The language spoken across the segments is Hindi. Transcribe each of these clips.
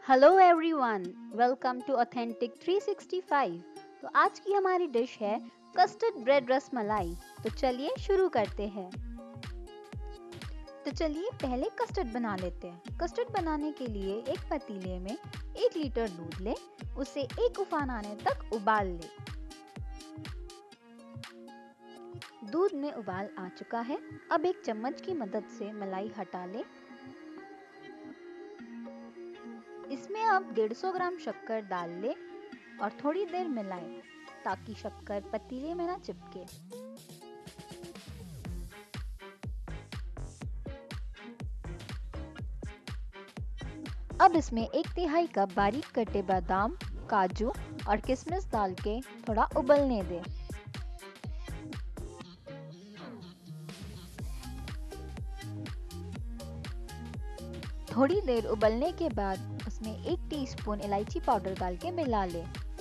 Hello everyone, welcome to authentic 365। तो आज की हमारी डिश है कस्टर्ड ब्रेड रसमलाई। तो चलिए शुरू करते हैं। तो चलिए पहले कस्टर्ड बना लेते हैं। कस्टर्ड बनाने के लिए एक पतीले में 1 लीटर दूध ले, उसे एक उफान आने तक उबाल ले। दूध में उबाल आ चुका है। अब एक चम्मच की मदद से मलाई हटा ले। इसमें अब 150 ग्राम शक्कर डाल ले और थोड़ी देर मिलाएं ताकि शक्कर पतीले में ना चिपके। अब इसमें 1/3 कप बारीक कटे बादाम, काजू और किशमिश डाल के थोड़ा उबलने दें। थोड़ी देर उबलने के बाद उसमें 1 टीस्पून इलायची पाउडर डाल के मिला लें।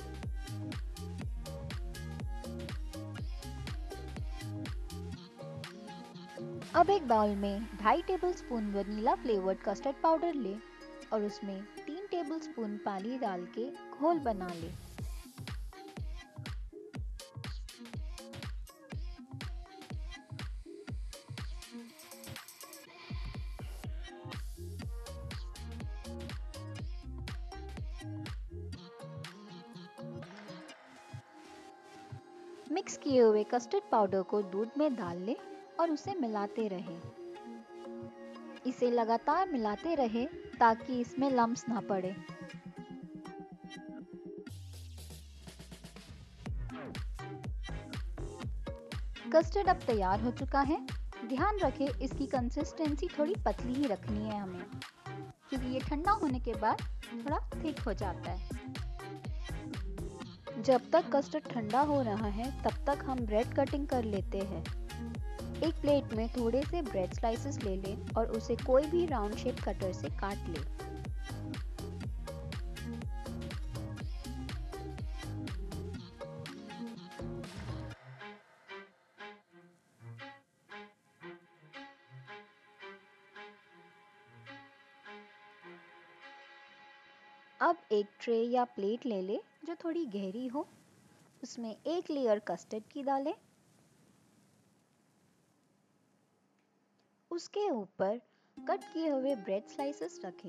अब एक बाउल में 2.5 tablespoon vanilla flavoured custard powder ले और उसमें 3 टेबलस्पून पानी डाल के घोल बना ले। मिक्स किए हुए कस्टर्ड पाउडर को दूध में डाल ले और उसे मिलाते रहे। इसे लगातार मिलाते रहे ताकि इसमें लम्स ना पड़े। कस्टर्ड अब तैयार हो चुका है। ध्यान रखें इसकी कंसिस्टेंसी थोड़ी पतली ही रखनी है हमें, क्योंकि ये ठंडा होने के बाद थोड़ा थिक हो जाता है। जब तक कस्टर्ड ठंडा हो रहा है तब तक हम ब्रेड कटिंग कर लेते हैं। एक प्लेट में थोड़े से ब्रेड स्लाइसेस ले लें और उसे कोई भी राउंड शेप कटर से काट लें। अब एक ट्रे या प्लेट ले ले जो थोड़ी गहरी हो, उसमें एक लेयर कस्टर्ड की डालें। उसके ऊपर कट किए हुए ब्रेड स्लाइसेस रखें।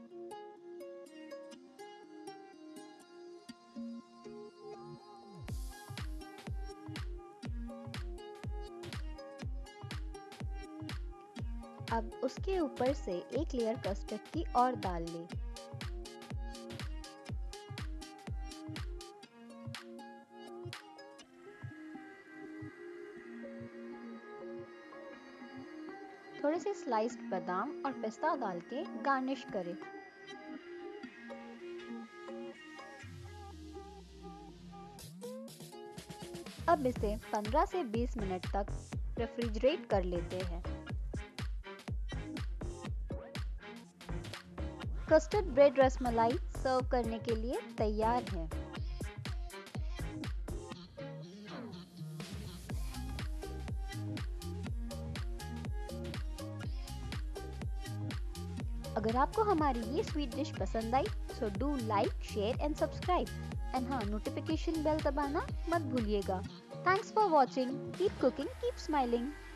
अब उसके ऊपर से एक लेयर कस्टर्ड की और डाल लें। थोड़े से स्लाइस्ड बादाम और पिस्ता डाल के गार्निश करें। अब इसे 15 से 20 मिनट तक रेफ्रिजरेट कर लेते हैं। कस्टर्ड ब्रेड रसमलाई सर्व करने के लिए तैयार है। अगर आपको हमारी ये स्वीट डिश पसंद आई तो do like, share and subscribe and हाँ, नोटिफिकेशन बेल दबाना मत भूलिएगा। Thanks for watching. Keep cooking, keep smiling.